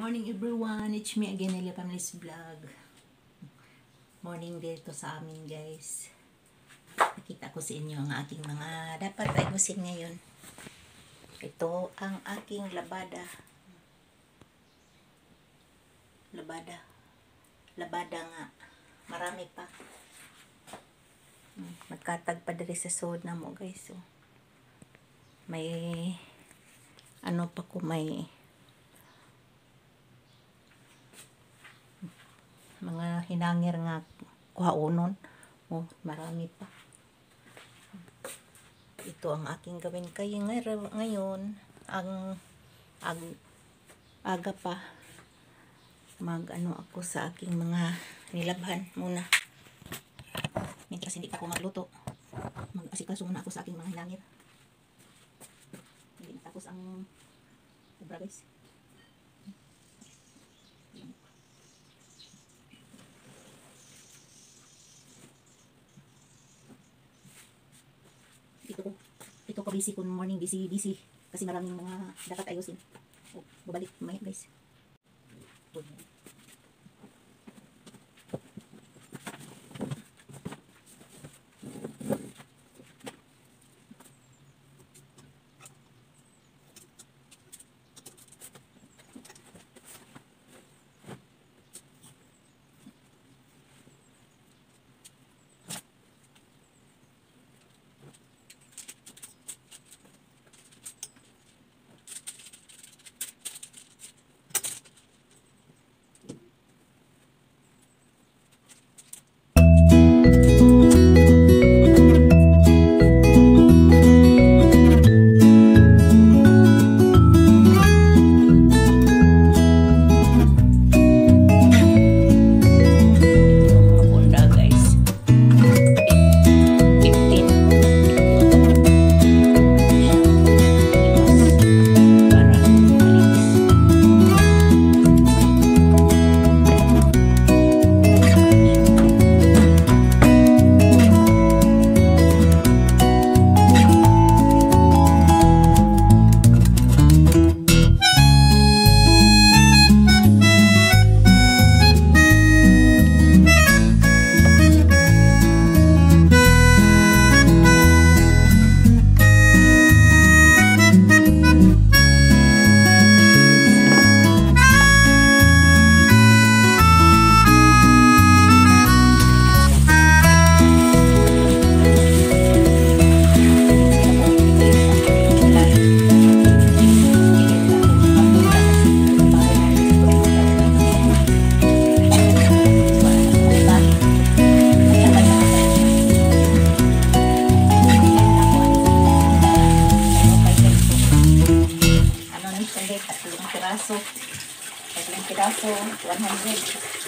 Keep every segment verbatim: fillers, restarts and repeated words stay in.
morning everyone, it's me again, Elia Family's Vlog. Morning dito sa amin guys. Nakita ko sa inyo ang aking mga dapat ayusin ngayon. Ito ang aking labada. Labada. Labada nga. Marami pa. Magkatag pa diri sa sod na mo guys. So, may ano pa ko may mga hinangir nga kuhaunon. Oh, marami pa. Ito ang aking gawin kayo ngayon. Ang ag, aga pa. Mag ano ako sa aking mga nilabhan muna. Mientras hindi pa ako magluto. Mag-asikaso muna ako sa aking mga hinangir. Hindi tapos ang obra guys. Ito ko, ito ko busy ko morning, busy, busy. Kasi maraming mga dapat ayusin. Oh, babalik mamaya guys. Tatlong piraso, one hundred.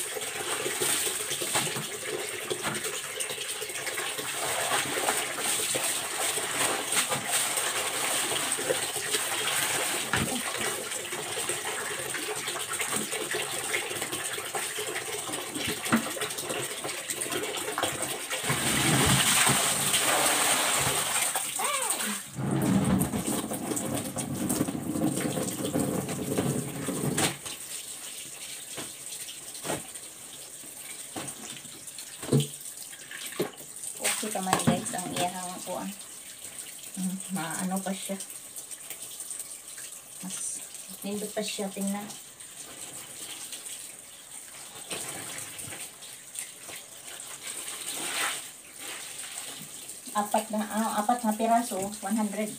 Okay naman guys ang iyahang kuan. Hmm, maano pa siya. Mas nindot pa siya tingnan. Apat na ah, apat na piraso, one hundred.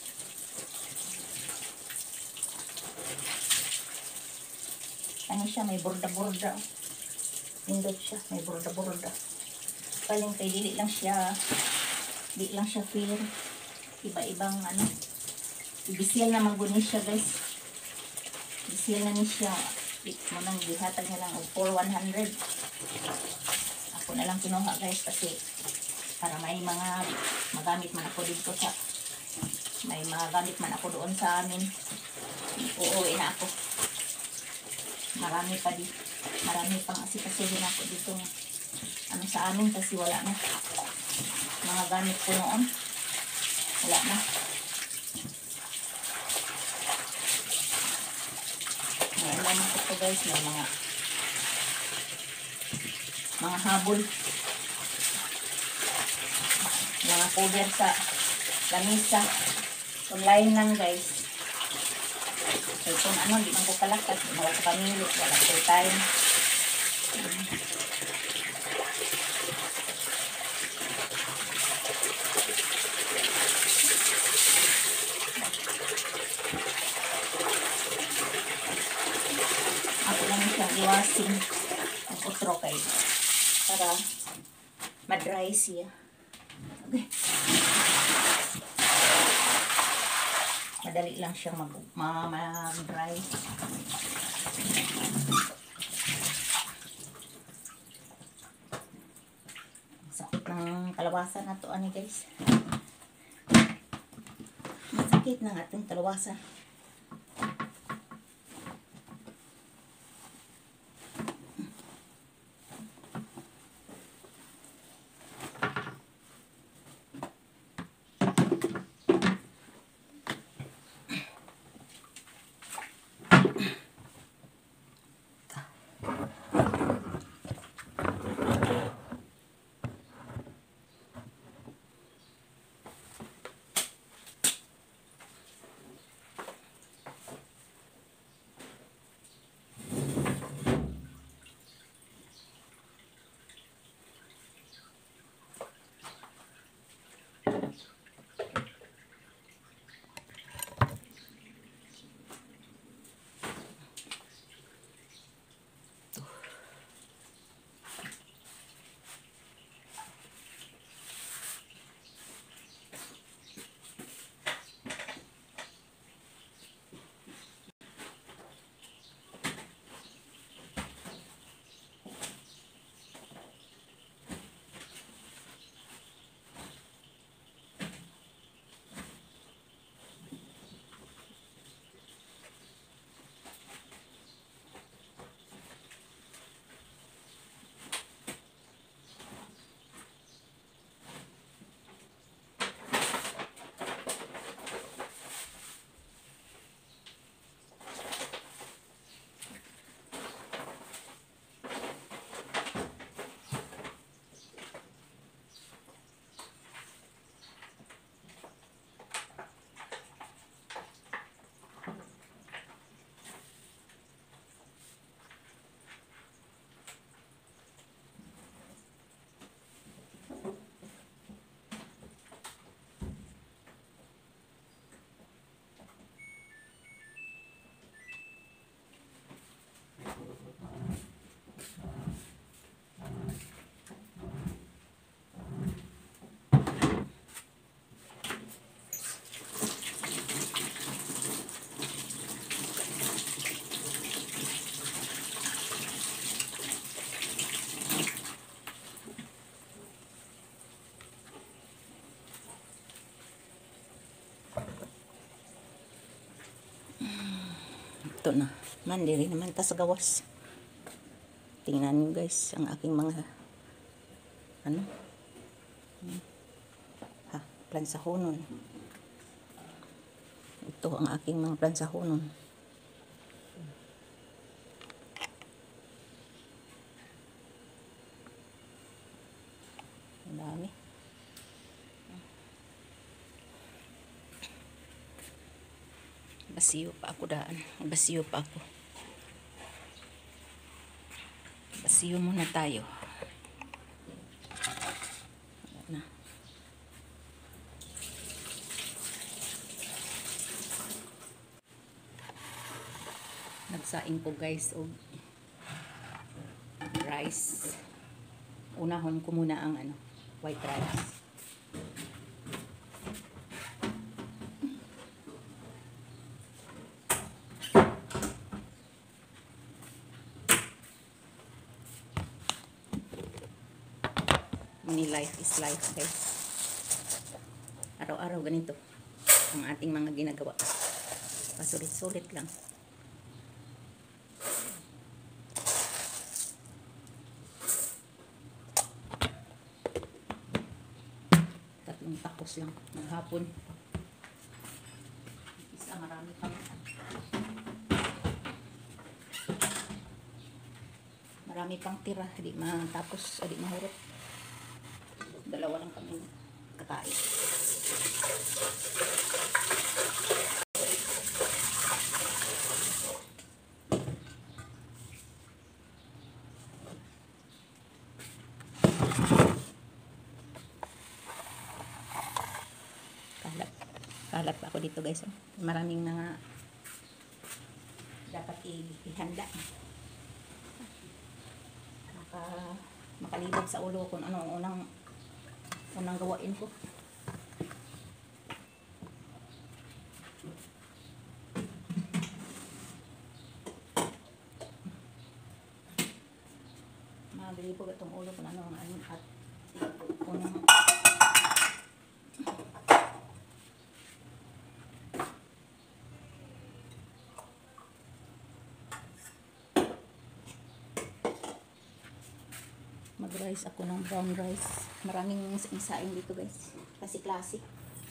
Ano siya, may borda-borda. Nindot siya, may borda-borda. Paling kay dili lang siya di lang siya fair, iba-ibang ano, ibisil na mangguni siya guys, ibisil na ni siya mo nang gihatag na lang for one hundred. Ako na lang kinuha guys kasi para may mga magamit man ako dito sa may magamit man ako doon sa amin. Uuwi na ako, marami pa di marami pang asikasuhin ako dito ano sa amin kasi wala na mga gamit ko noon, wala na. Ngayon lang ako guys, may mga mga habol. Mga cover sa lamisa. Online lang guys. So kung ano, di man ko kalakat, di man ko pamili, wala ko time. Ako lang siyang iwasin ang utro kayo para madry siya. Okay. Madali lang siyang mag, mag-dry. Sakit ng kalawasan na to, ani guys. Masakit ng ating kalawasan. Ito na. Mandiri naman ta sa gawas. Tingnan nyo guys ang aking mga ano ha, plansahonon. Ito ang aking mga plansahonon. Ang dami. Basiyo pa ako daan. Basiyo pa ako. Basiyo muna tayo. Na. Nagsaing ko guys og rice. Unahon ko muna ang ano, white rice. Ni life is life guys. Araw-araw ganito ang ating mga ginagawa. Pasulit-sulit lang. Tatlong takos lang ng hapon. Isa marami pang marami pang tira, di matapos o di mahurot. Dalawa lang kami kakain. Kalat. Kalat pa ako dito guys. Oh. Maraming mga dapat ihanda. Maka, makalibog sa ulo kung ano ang unang unang gawain ko. Makalibog itong ulo kung ano ang ano at unang mag-rice ako ng brown rice. Maraming isain dito guys. Kasi klase.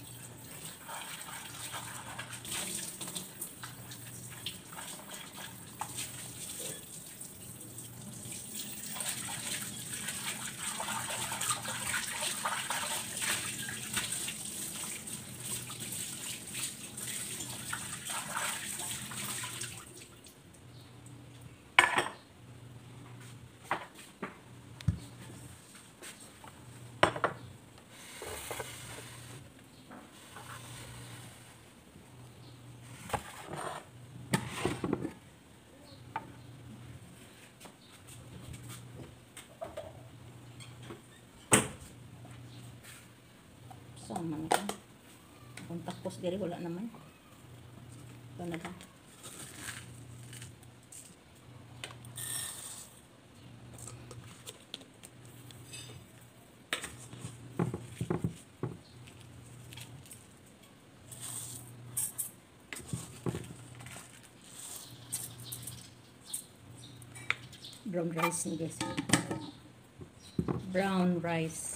Sama na ito. Kung tapos diri wala naman. Ito na lang. Brown rice ni guys. Brown rice.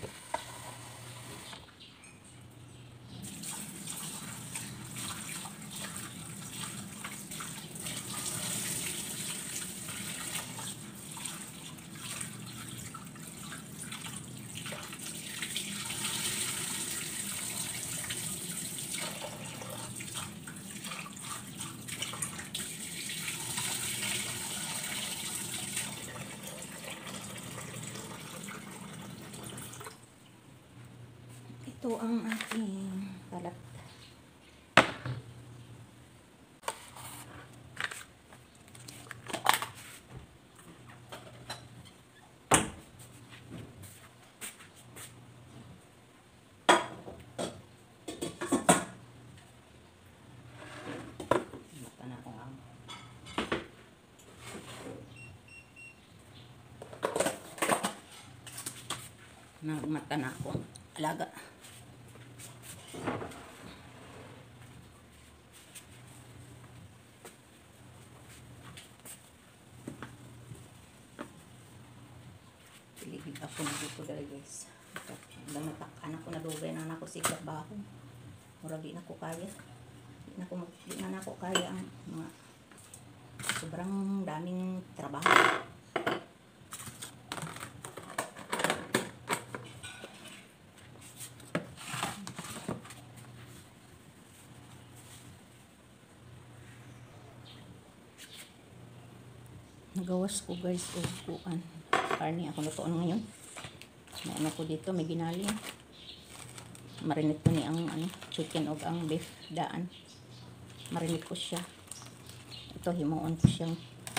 Ito ang aking kalat. Mata na akong ang nagmata na ako alaga. Piligid ako na dito dahil guys. Anak ko na dugay na anak ko sikat baho. Mura di na ko kaya. Di na, ko, di na, na ko kaya ang mga sobrang daming trabaho. Nagawas ko guys o kuan. Karni ako lutoon ngayon. May ano ko dito, may ginaling. Marinate ko ni ang ano, chicken o ang beef daan. Marinate ko siya. Ito himuon ko siyang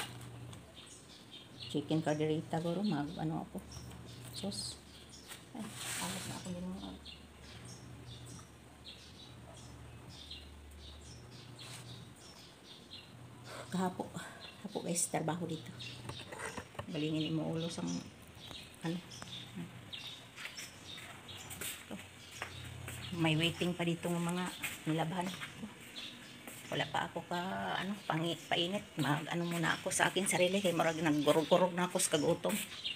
chicken carderita guro mag ano ako. Sauce. Ay, alat na ako din mo. Kahapo. Kahapo guys, trabaho dito. Balingin mo ulo sa ano. May waiting pa dito ng mga nilabahan. Wala pa ako ka ano, pangi, painit. Mag ano muna ako sa akin sarili kay marag naggurog-gurog na ako sa kagutom.